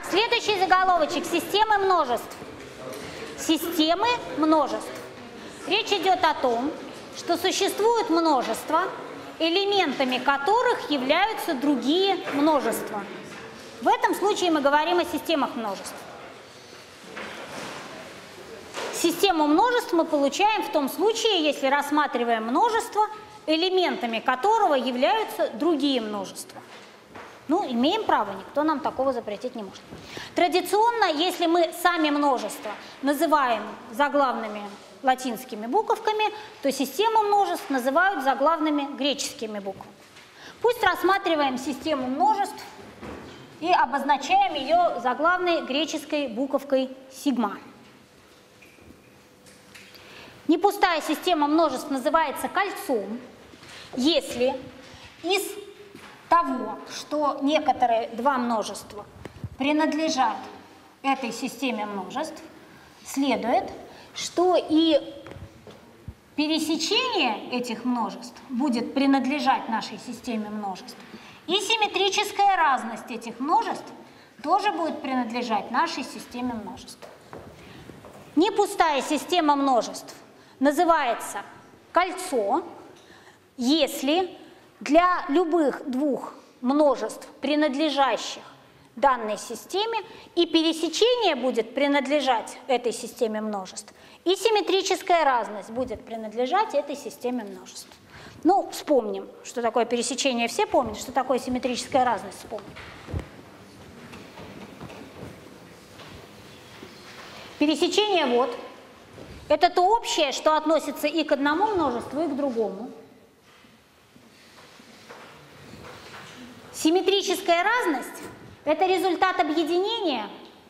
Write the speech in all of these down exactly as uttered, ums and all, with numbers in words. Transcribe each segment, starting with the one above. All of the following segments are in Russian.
Следующий заголовочек – системы множеств. Системы множеств. Речь идет о том, что существует множество, элементами которых являются другие множества. В этом случае мы говорим о системах множеств. Систему множеств мы получаем в том случае, если рассматриваем множество, элементами которого являются другие множества. Ну, имеем право, никто нам такого запретить не может. Традиционно, если мы сами множества называем заглавными латинскими буковками, то систему множеств называют заглавными греческими буквами. Пусть рассматриваем систему множеств и обозначаем ее заглавной греческой буковкой сигма. Непустая система множеств называется кольцом, если из того, что некоторые два множества принадлежат этой системе множеств, следует, что и пересечение этих множеств будет принадлежать нашей системе множеств, и симметрическая разность этих множеств тоже будет принадлежать нашей системе множеств. Непустая система множеств называется кольцо, если для любых двух множеств, принадлежащих данной системе, и пересечение будет принадлежать этой системе множеств, и симметрическая разность будет принадлежать этой системе множеств. Ну, вспомним, что такое пересечение, все помнят, что такое симметрическая разность, вспомним. Пересечение вот. Это то общее, что относится и к одному множеству, и к другому. Симметрическая разность – это результат объединения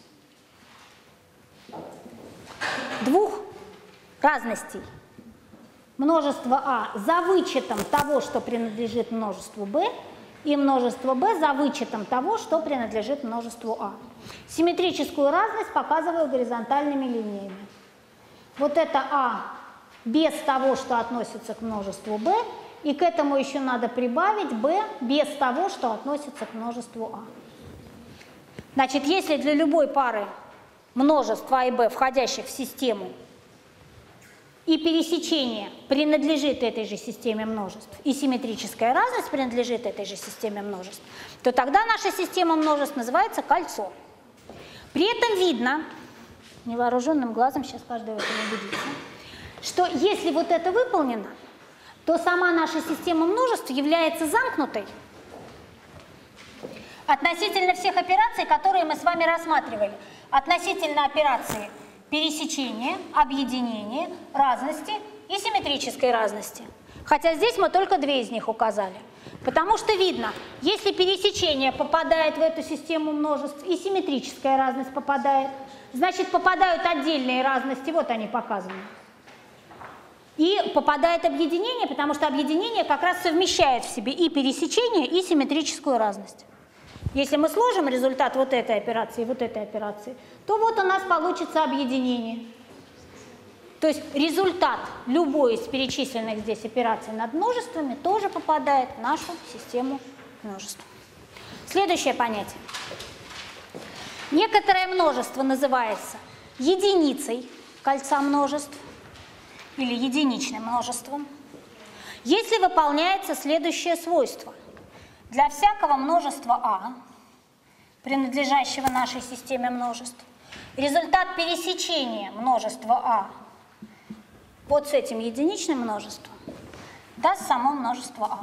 двух разностей. Множество А за вычетом того, что принадлежит множеству Б, и множество Б за вычетом того, что принадлежит множеству А. Симметрическую разность показываю горизонтальными линиями. Вот это А без того, что относится к множеству Б, и к этому еще надо прибавить b без того, что относится к множеству А. Значит, если для любой пары множеств А и Б, входящих в систему, и пересечение принадлежит этой же системе множеств, и симметрическая разность принадлежит этой же системе множеств, то тогда наша система множеств называется кольцо. При этом видно, невооруженным глазом, сейчас каждый в этом убедится, что если вот это выполнено, то сама наша система множеств является замкнутой относительно всех операций, которые мы с вами рассматривали. Относительно операции пересечения, объединения, разности и симметрической разности. Хотя здесь мы только две из них указали. Потому что видно, если пересечение попадает в эту систему множеств и симметрическая разность попадает, значит попадают отдельные разности, вот они показаны. И попадает объединение, потому что объединение как раз совмещает в себе и пересечение, и симметрическую разность. Если мы сложим результат вот этой операции и вот этой операции, то вот у нас получится объединение. То есть результат любой из перечисленных здесь операций над множествами тоже попадает в нашу систему множеств. Следующее понятие. Некоторое множество называется единицей кольца множеств или единичным множеством, если выполняется следующее свойство. Для всякого множества А, принадлежащего нашей системе множеств, результат пересечения множества А вот с этим единичным множеством даст само множество А.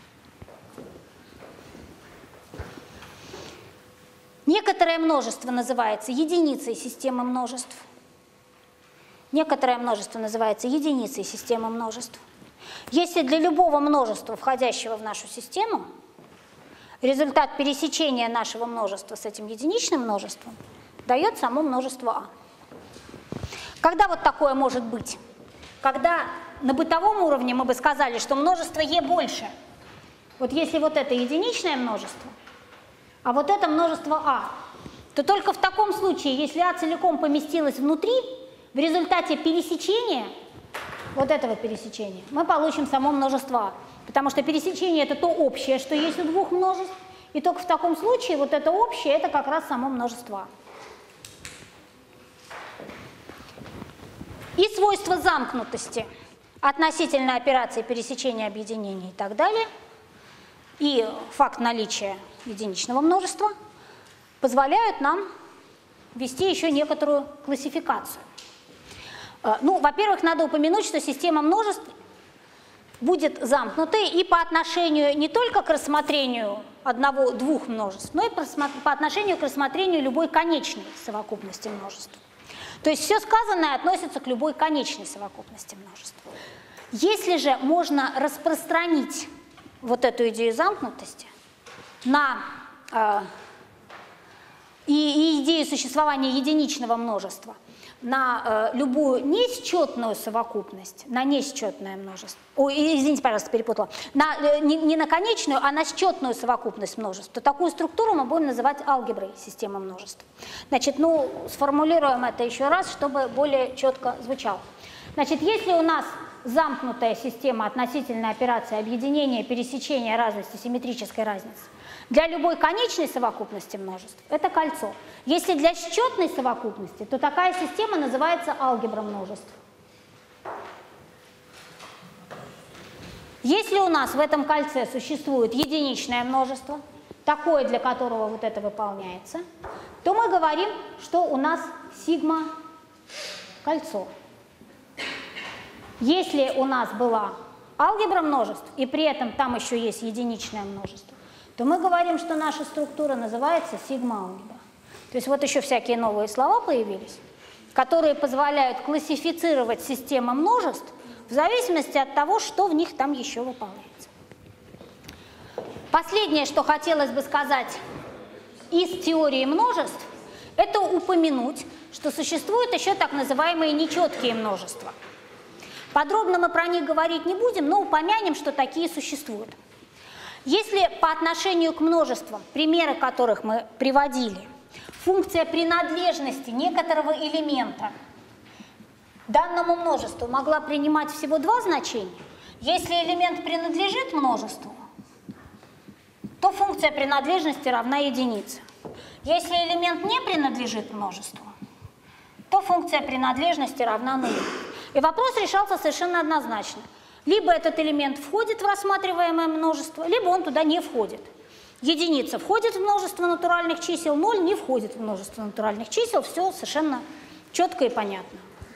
Некоторое множество называется единицей системы множеств. Некоторое множество называется единицей системы множеств. Если для любого множества, входящего в нашу систему, результат пересечения нашего множества с этим единичным множеством дает само множество А. Когда вот такое может быть? Когда на бытовом уровне мы бы сказали, что множество Е больше. Вот если вот это единичное множество, а вот это множество А, то только в таком случае, если А целиком поместилось внутри, в результате пересечения, вот этого пересечения, мы получим само множество А. Потому что пересечение – это то общее, что есть у двух множеств, И только в таком случае вот это общее, это как раз само множество А. И свойства замкнутости относительно операции пересечения, объединения и так далее, и факт наличия единичного множества позволяют нам ввести еще некоторую классификацию. Ну, во-первых, надо упомянуть, что система множеств будет замкнутой и по отношению не только к рассмотрению одного-двух множеств, но и по отношению к рассмотрению любой конечной совокупности множеств. То есть все сказанное относится к любой конечной совокупности множеств. Если же можно распространить вот эту идею замкнутости на э, и, и идею существования единичного множества на э, любую несчетную совокупность, на несчетное множество, ой, извините, пожалуйста, перепутала, на, э, не, не на конечную, а на счетную совокупность множеств, то такую структуру мы будем называть алгеброй системы множеств. Значит, ну, сформулируем это еще раз, чтобы более четко звучало. Значит, если у нас замкнутая система относительной операции объединения, пересечения, разности, симметрической разницы, для любой конечной совокупности множеств это кольцо. Если для счетной совокупности, то такая система называется алгебра множеств. Если у нас в этом кольце существует единичное множество, такое, для которого вот это выполняется, то мы говорим, что у нас сигма кольцо. Если у нас была алгебра множеств, и при этом там еще есть единичное множество, то мы говорим, что наша структура называется сигма-алгебра. То есть вот еще всякие новые слова появились, которые позволяют классифицировать систему множеств в зависимости от того, что в них там еще выполняется. Последнее, что хотелось бы сказать из теории множеств, это упомянуть, что существуют еще так называемые нечеткие множества. Подробно мы про них говорить не будем, но упомянем, что такие существуют. Если по отношению к множествам, примеры которых мы приводили, функция принадлежности некоторого элемента данному множеству могла принимать всего два значения, если элемент принадлежит множеству, то функция принадлежности равна единице. Если элемент не принадлежит множеству, то функция принадлежности равна нулю. И вопрос решался совершенно однозначно. Либо этот элемент входит в рассматриваемое множество, либо он туда не входит. Единица входит в множество натуральных чисел, ноль не входит в множество натуральных чисел. Все совершенно четко и понятно.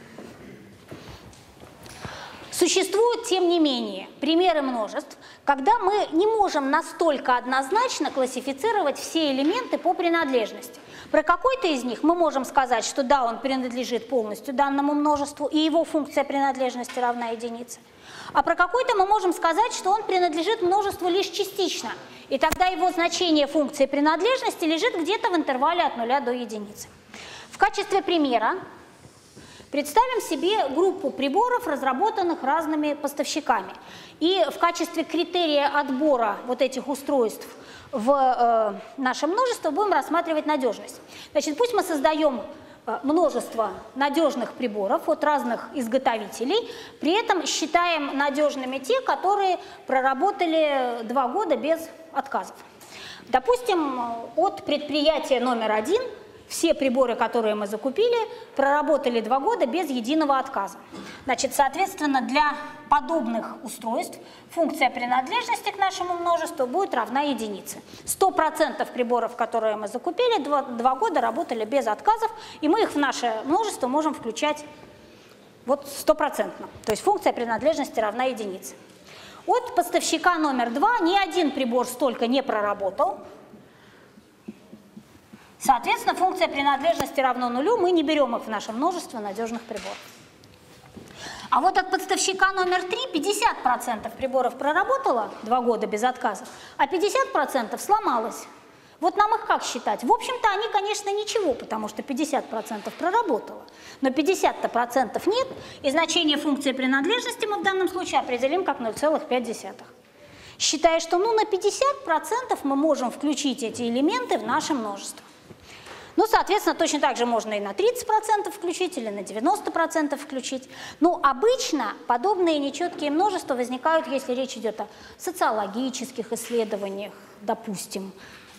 Существуют, тем не менее, примеры множеств, когда мы не можем настолько однозначно классифицировать все элементы по принадлежности. Про какой-то из них мы можем сказать, что да, он принадлежит полностью данному множеству, и его функция принадлежности равна единице. А про какой-то мы можем сказать, что он принадлежит множеству лишь частично, и тогда его значение функции принадлежности лежит где-то в интервале от нуля до единицы. В качестве примера представим себе группу приборов, разработанных разными поставщиками. И в качестве критерия отбора вот этих устройств в э, наше множество будем рассматривать надежность. Значит, пусть мы создаем э, множество надежных приборов от разных изготовителей, при этом считаем надежными те, которые проработали два года без отказов. Допустим, от предприятия номер один все приборы, которые мы закупили, проработали два года без единого отказа. Значит, соответственно, для подобных устройств функция принадлежности к нашему множеству будет равна единице. сто процентов приборов, которые мы закупили, два, два года работали без отказов, и мы их в наше множество можем включать вот стопроцентно. То есть функция принадлежности равна единице. От поставщика номер два ни один прибор столько не проработал. Соответственно, функция принадлежности равна нулю, мы не берем их в наше множество надежных приборов. А вот от поставщика номер три пятьдесят процентов приборов проработало два года без отказов, а пятьдесят процентов сломалось. Вот нам их как считать? В общем-то, они, конечно, ничего, потому что пятьдесят процентов проработало, но пятьдесят процентов нет, и значение функции принадлежности мы в данном случае определим как ноль целых пять десятых. Считая, что ну, на пятьдесят процентов мы можем включить эти элементы в наше множество. Ну, соответственно, точно так же можно и на тридцать процентов включить, или на девяносто процентов включить. Но обычно подобные нечеткие множества возникают, если речь идет о социологических исследованиях, допустим,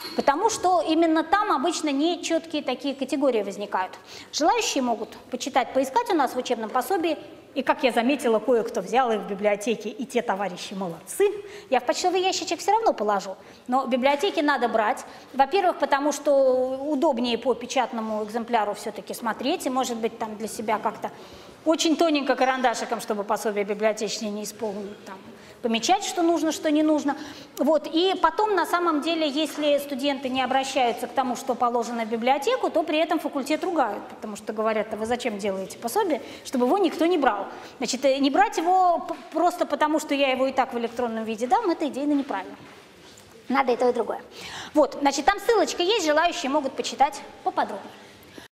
Потому что именно там обычно нечеткие такие категории возникают. Желающие могут почитать, поискать у нас в учебном пособии, и, как я заметила, кое-кто взял их в библиотеке, и те товарищи молодцы. Я в почтовый ящичек все равно положу, но в библиотеке надо брать. Во-первых, потому что удобнее по печатному экземпляру все-таки смотреть, и, может быть, там для себя как-то очень тоненько карандашиком, чтобы пособие библиотечное не исполнить, там, помечать, что нужно, что не нужно. Вот. И потом, на самом деле, если студенты не обращаются к тому, что положено в библиотеку, то при этом факультет ругают, потому что говорят: а вы зачем делаете пособие, чтобы его никто не брал. Значит, не брать его просто потому, что я его и так в электронном виде дам, это идейно неправильно. Надо и то, и другое. Вот, значит, там ссылочка есть, желающие могут почитать поподробнее.